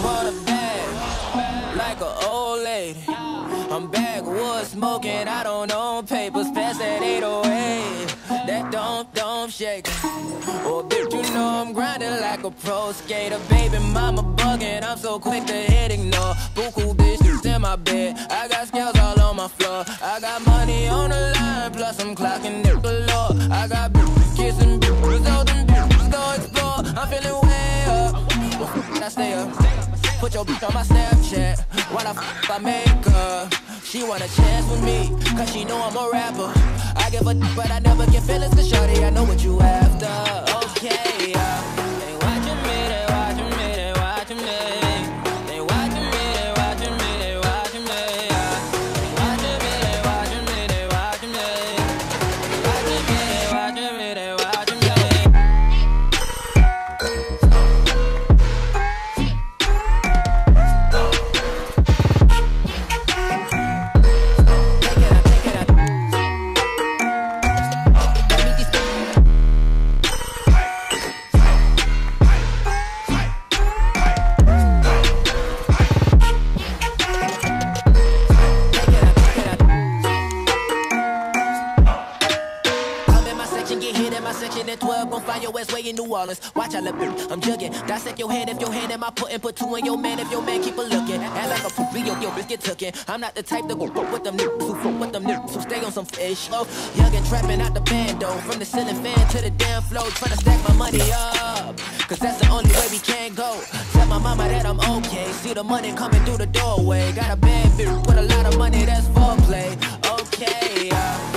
want a bag, like an old lady. I'm backwoods smoking, I don't own papers, pass that 808. That don't shake. Oh, bitch, you know I'm grinding like a pro skater. Baby mama bugging, I'm so quick to hit ignore. Buku bitches in my bed, I got scales all on my floor. I got money on the line, plus I'm clocking it galore. I got bitches kissing bitches, all them bitches go explore. I'm feeling way up, I stay up. Put your bitch on my Snapchat while I make her. She want a chance with me, cause she know I'm a rapper. I give a but I never get feelings, cause shorty, I know what you after. Okay, they watching me, they watching me, they watching me. They watching me, they watching me, they watching me. They watching me, they watching me, they watching me. They watching me, they watching me, they watching me. Section at 12, gon' find your ass way in New Orleans. Watch I look, I'm jugging. Dissect your head if your hand in my pudding. Put two in your man if your man keep a looking. Act like a poopy, your bitch get tookin'. I'm not the type to go fuck with them niggas who fuck with them niggas who stay on some fish. Oh, young and trapping out the bando. From the ceiling fan to the damn floor. Tryna stack my money up, cause that's the only way we can go. Tell my mama that I'm okay. See the money coming through the doorway. Got a bad bitch with a lot of money, that's foreplay. Okay,